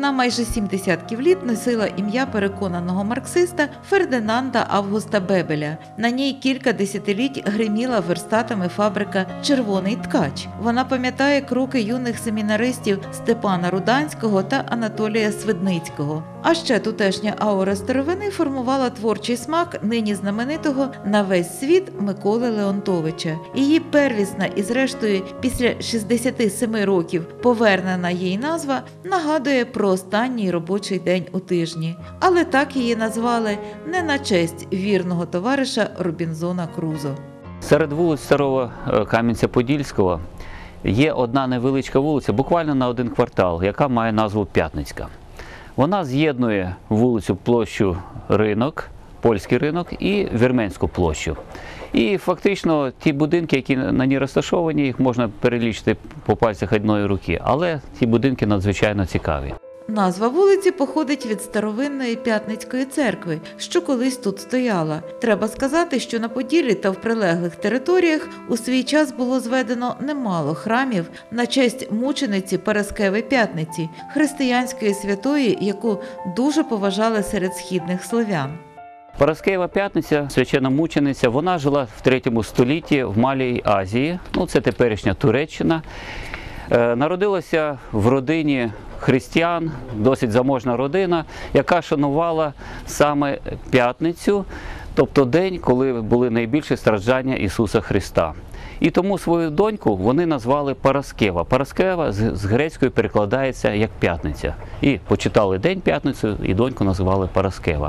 Вона майже 7 десятків літ носила ім'я переконаного марксиста Фердинанда Августа Бебеля. На ній кілька десятиліть гриміла верстатами фабрика «Червоний ткач». Вона пам'ятає кроки юних семінаристів Степана Руданського та Анатолія Свидницького. А ще тутешня аура старовини формувала творчий смак нині знаменитого на весь світ Миколи Леонтовича. Її первісна і зрештою після 67 років повернена їй назва нагадує про останній робочий день у тижні. Але так її назвали не на честь вірного товариша Робінзона Крузо. Серед вулиць Старого Кам'янця-Подільського є одна невеличка вулиця, буквально на один квартал, яка має назву П'ятницька. Вона з'єднує вулицю Площу Ринок, Польський ринок і Вірменську площу. І фактично ті будинки, які на ній розташовані, їх можна перелічити по пальцях одної руки, але ті будинки надзвичайно цікаві. Назва вулиці походить від старовинної П'ятницької церкви, що колись тут стояла. Треба сказати, що на Поділлі та в прилеглих територіях у свій час було зведено немало храмів на честь мучениці Параскеви П'ятниці, християнської святої, яку дуже поважали серед східних слов'ян. Параскева П'ятниця, священномучениця, вона жила в 3 столітті в Малій Азії, це теперішня Туреччина. Народилася в родині християн, досить заможна родина, яка шанувала саме П'ятницю, тобто день, коли були найбільші страждання Ісуса Христа. І тому свою доньку вони назвали Параскева. Параскева з грецької перекладається як П'ятниця. І почитали День П'ятницю, і доньку називали Параскева.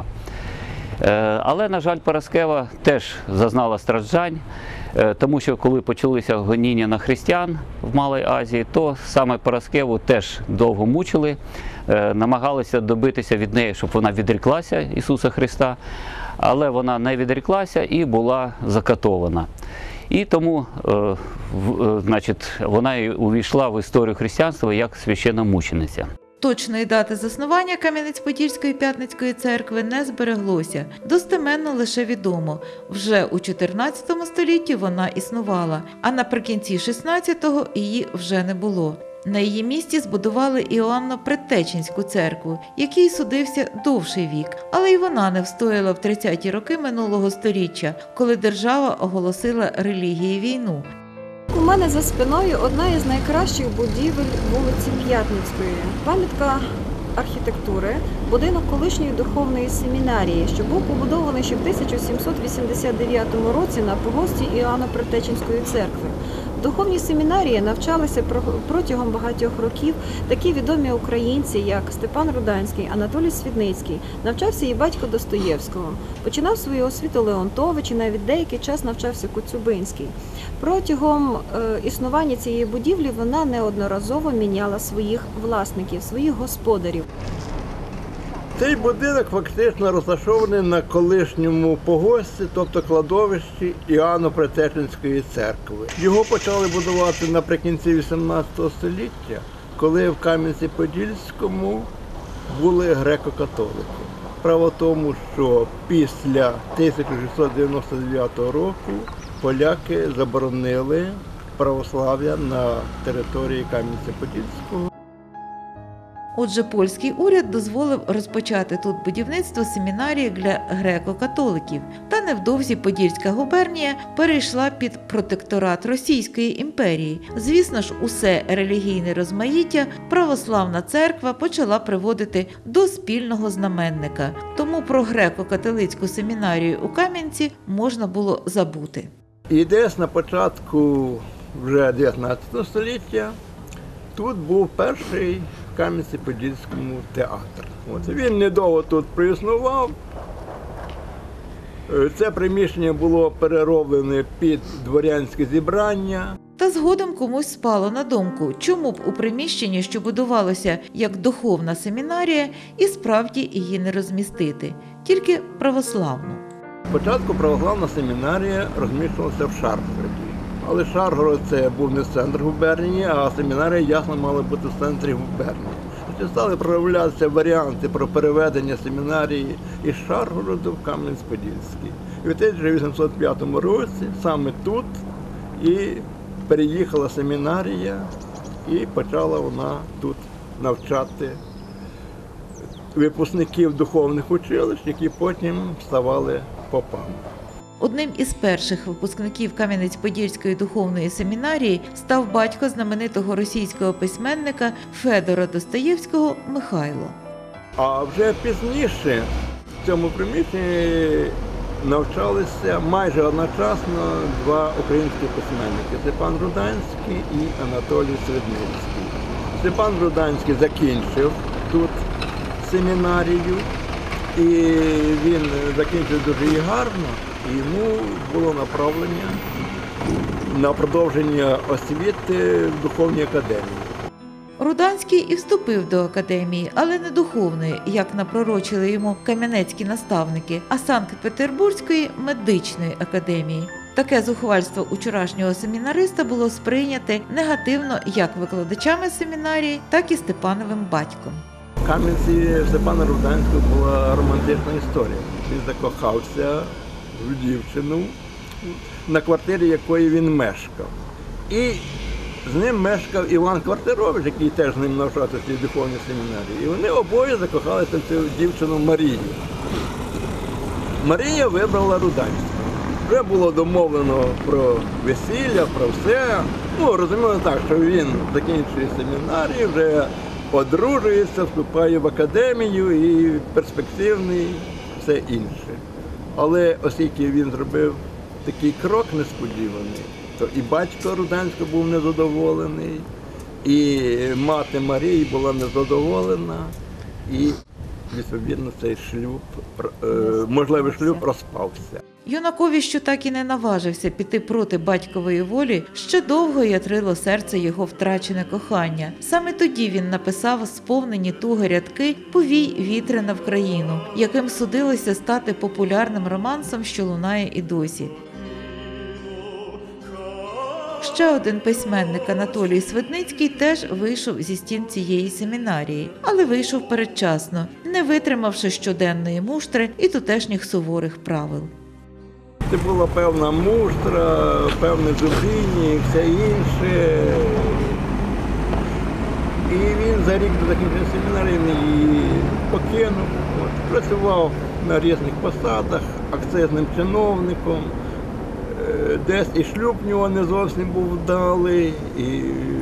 Але, на жаль, Параскева теж зазнала страждань, тому що коли почалися гоніння на християн в Малій Азії, то саме Параскеву теж довго мучили, намагалися добитися від неї, щоб вона відріклася Ісуса Христа, але вона не відріклася і була закатована. І тому вона і увійшла в історію християнства як священномучениця. Точної дати заснування Кам'янець-Подільської П'ятницької церкви не збереглося. Достеменно лише відомо, вже у 14 столітті вона існувала, а наприкінці 16-го її вже не було. На її місці збудували Іоанно-Предтеченську церкву, якій судився довший вік, але й вона не встояла в 30-ті роки минулого століття, коли держава оголосила релігії війну. У мене за спиною одна із найкращих будівель вулиці П'ятницької. Пам'ятка архітектури, будинок колишньої духовної семінарії, що був побудований ще в 1789 році на погості Іоанно-Предтеченської церкви. В духовній семінарії навчалися протягом багатьох років такі відомі українці, як Степан Руданський, Анатолій Свидницький. Навчався і батько Достоєвського. Починав свою освіту Леонтович і навіть деякий час навчався Коцюбинський. Протягом існування цієї будівлі вона неодноразово міняла своїх власників, своїх господарів. Цей будинок фактично розташований на колишньому погості, тобто кладовищі Іоанно-Предтеченської церкви. Його почали будувати наприкінці 18 століття, коли в Кам'янці-Подільському були греко-католики. Справа в тому, що після 1699 року поляки заборонили православ'я на території Кам'янця-Подільського. Отже, польський уряд дозволив розпочати тут будівництво семінарії для греко-католиків. Та невдовзі Подільська губернія перейшла під протекторат Російської імперії. Звісно ж, усе релігійне розмаїття православна церква почала приводити до спільного знаменника. Тому про греко-католицьку семінарію у Кам'янці можна було забути. І десь на початку вже 19 століття тут був перший в Кам'янці-Подільському театр. Він недовго тут проіснував. Це приміщення було перероблене під дворянське зібрання. Та згодом комусь спало на думку, чому б у приміщенні, що будувалося як духовна семінарія, і справді її не розмістити, тільки православну. Спочатку православна семінарія розміщувалася в Шаргороді. Але Шаргород – це був не центр губернії, а семінарія, ясно, мала бути в центрі губернії. Стали проявлятися варіанти про переведення семінарії із Шаргороду в Кам'янець-Подільський. І в 1805 році саме тут і переїхала семінарія, і почала вона тут навчати випускників духовних училищ, які потім ставали попами. Одним із перших випускників Кам'янець-Подільської духовної семінарії став батько знаменитого російського письменника Федора Достоєвського Михайло. А вже пізніше в цьому приміщенні навчалися майже одночасно два українські письменники – Степан Руданський і Анатолій Свидницький. Степан Руданський закінчив тут семінарію, і він закінчив дуже її гарно, і йому було направлення на продовження освіти в духовній академії. Руданський і вступив до академії, але не духовної, як напророчили йому кам'янецькі наставники, а Санкт-Петербурзької медичної академії. Таке зухвальство учорашнього семінариста було сприйняте негативно як викладачами семінарії, так і Степановим батьком. В Кам'янці Степана Руданського була романтична історія. Він закохався в дівчину, на квартирі якої він мешкав. І з ним мешкав Іван Квартирович, який теж з ним навчався в цій духовній семінарії. І вони обоє закохалися в цю дівчину Марію. Марія вибрала Руданського. Вже було домовлено про весілля, про все. Розуміло так, що він закінчує семінарію, вже одружується, вступає в академію і перспективний, все інше. Але оскільки він зробив такий крок несподіваний, то і батько Руданського був незадоволений, і мати Марії була незадоволена, і, відповідно, цей шлюб, можливий шлюб розпався. Юнакові, що так і не наважився піти проти батькової волі, ще довго ятрило серце його втрачене кохання. Саме тоді він написав сповнені туги рядки «Повій вітряна в країну», яким судилося стати популярним романсом, що лунає і досі. Ще один письменник Анатолій Свидницький теж вийшов зі стін цієї семінарії, але вийшов передчасно, не витримавши щоденної муштри і тутешніх суворих правил. Це була певна муштра, певне зубіння і все інше. І він за рік до закінчення семінарії її покинув. Працював на різних посадах, акцизним чиновником. Десь і шлюб в нього не зовсім був вдалий, і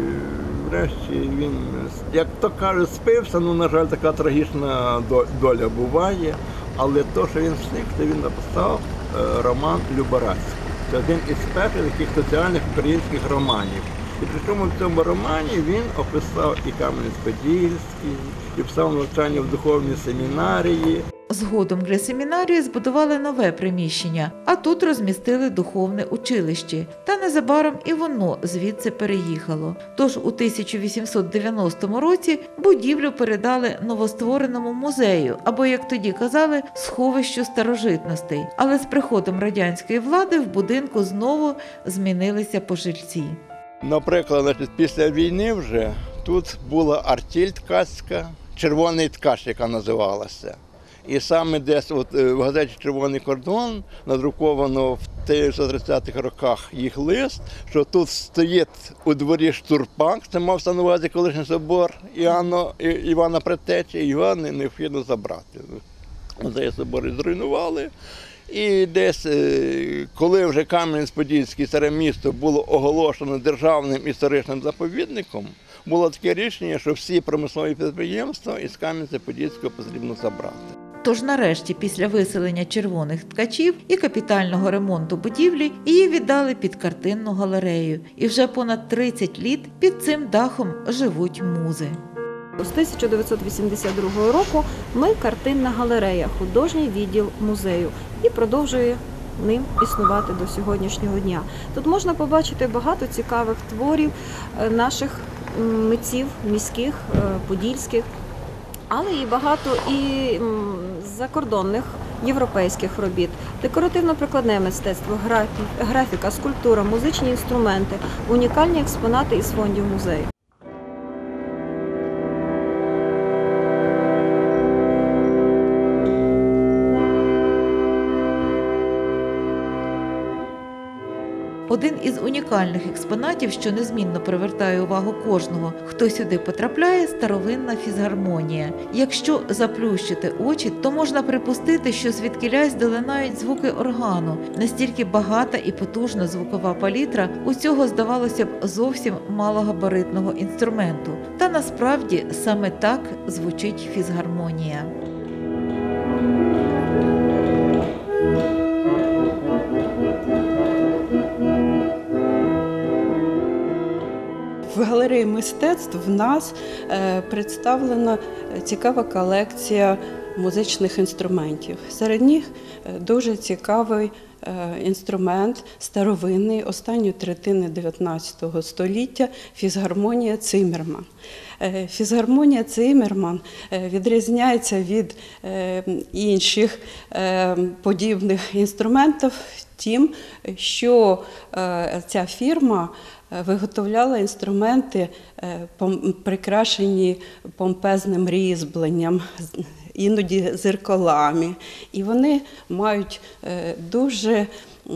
врешті він, як то кажуть, спився. На жаль, така трагічна доля буває. Але те, що він встиг, то він написав роман «Любарацький». Це один із перших таких соціальних українських романів. І причому в цьому романі він описав і Кам'янець-Подільський, і писав навчання в духовній семінарії. Згодом для семінарії збудували нове приміщення, а тут розмістили духовне училище. Та незабаром і воно звідси переїхало. Тож у 1890 році будівлю передали новоствореному музею, або, як тоді казали, сховищу старожитностей. Але з приходом радянської влади в будинку знову змінилися пожильці. Наприклад, після війни вже тут була артіль ткацька, червоний ткач, яка називалася. І саме десь в газеті «Червоний кордон» надруковано в 1930-х роках їх лист, що тут стоїть у дворі штурпак, це мався на увазі колишній собор Івана Предтечі, і його необхідно забрати. Цей собор зруйнували. І десь, коли вже Кам'янець-Подільський, старе місто, було оголошено державним історичним заповідником, було таке рішення, що всі промислові підприємства із Кам'янця-Подільського потрібно забрати. Тож нарешті, після виселення червоних ткачів і капітального ремонту будівлі, її віддали під картинну галерею. І вже понад 30 літ під цим дахом живуть музи. З 1982 року ми картинна галерея, художній відділ музею, і продовжує ним існувати до сьогоднішнього дня. Тут можна побачити багато цікавих творів наших митців міських, подільських, але і багато і закордонних європейських робіт, декоративно-прикладне мистецтво, графіка, скульптура, музичні інструменти, унікальні експонати із фондів музею. Один із унікальних експонатів, що незмінно привертає увагу кожного, хто сюди потрапляє – старовинна фізгармонія. Якщо заплющити очі, то можна припустити, що звідкілясь долинають звуки органу. Настільки багата і потужна звукова палітра у цього, здавалося б, зовсім малогабаритного інструменту. Та насправді саме так звучить фізгармонія. В галереї мистецтв в нас представлена цікава колекція музичних інструментів. Серед них дуже цікавий інструмент старовинний останньої третини 19 століття – фізгармонія Циммерман. Фізгармонія Циммерман відрізняється від інших подібних інструментів тим, що ця фірма виготовляла інструменти, прикрашені помпезним різьбленням, іноді зеркалами. І вони мають дуже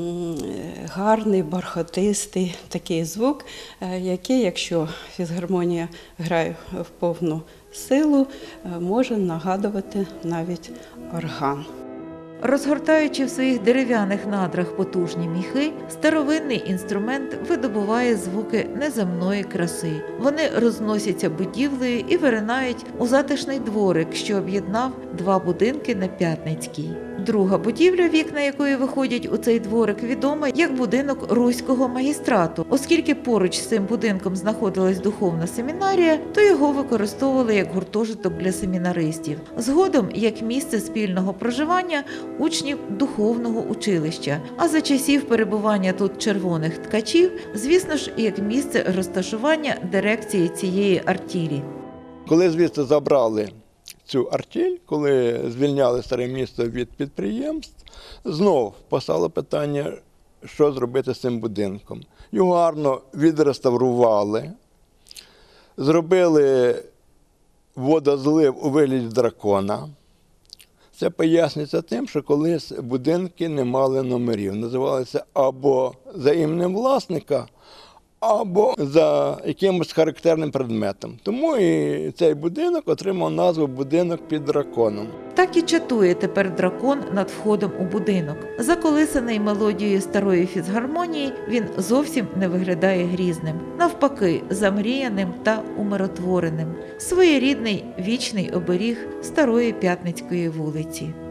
гарний, бархатистий такий звук, який, якщо фізгармонія грає в повну силу, може нагадувати навіть орган. Розгортаючи в своїх дерев'яних надрах потужні міхи, старовинний інструмент видобуває звуки неземної краси. Вони розносяться будівлею і виринають у затишний дворик, що об'єднав два будинки на П'ятницькій. Друга будівля, вікна якої виходять у цей дворик, відома як будинок Руського магістрату. Оскільки поруч з цим будинком знаходилась духовна семінарія, то його використовували як гуртожиток для семінаристів. Згодом як місце спільного проживання учнів духовного училища, а за часів перебування тут червоних ткачів, звісно ж, як місце розташування дирекції цієї артілі. Коли звідси забрали цю артіль, коли звільняли старе місто від підприємств, знов постало питання, що зробити з цим будинком. Його гарно відреставрували, зробили водозлив у вигляді дракона. Це пояснюється тим, що колись будинки не мали номерів. Називалися або за іменем власника, або за якимось характерним предметом. Тому і цей будинок отримав назву «Будинок під драконом». Так і чатує тепер дракон над входом у будинок. Заколисаний мелодією старої фізгармонії, він зовсім не виглядає грізним. Навпаки, замріяним та умиротвореним. Своєрідний вічний оберіг старої П'ятницької вулиці.